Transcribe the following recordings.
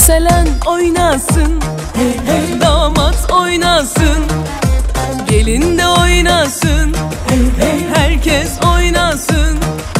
Yükselen oynasın, hey hey. Damat oynasın, gelin de oynasın, hey hey. Herkes oynasın.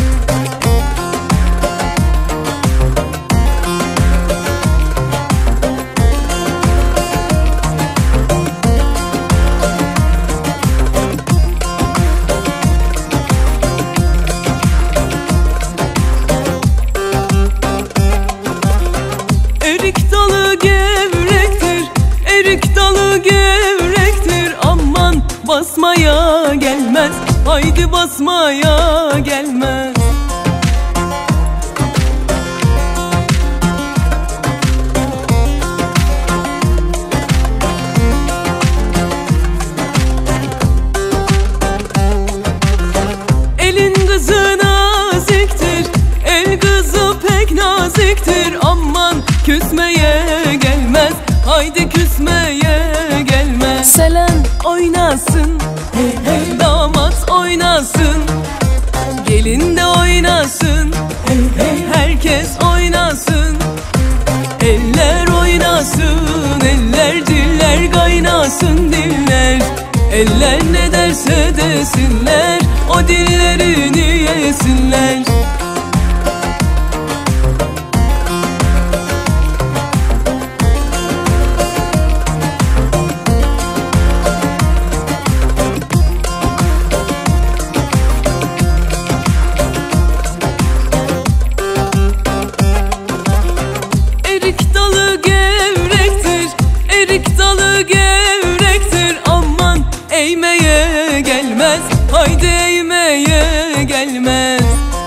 Erik dalı gevrektir, erik dalı gevrektir. Aman basmaya gelmez, haydi basmaya gelmez. Elin kızı naziktir, el kızı pek naziktir. Aman küsmeye gelmez, haydi küsmeye gelmez. Selen oynasın, hey hey. Damat oynasın, gelin de oynasın, hey hey. Herkes oynasın. Eller oynasın, eller diller kaynasın diller. Eller ne derse desinler, o dillerini yesinler. Erik dalı gevrektir, erik dalı gevrektir. Aman eğmeye gelmez, haydi eğmeye gelmez.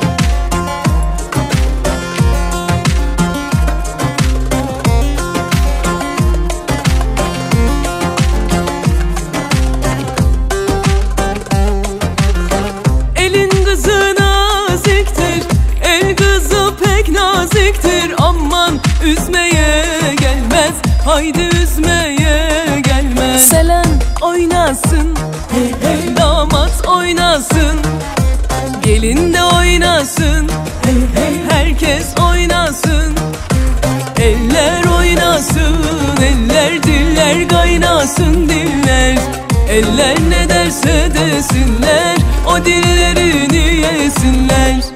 Elin kızı naziktir, el kızı pek naziktir. Aman üzmeye gelmez, haydi üzmeye gelmez. Selen oynasın, hey hey. Damat oynasın, gelin de oynasın, hey hey. Herkes oynasın. Eller oynasın, eller diller kaynasın diller. Eller ne derse desinler, o dillerini yesinler.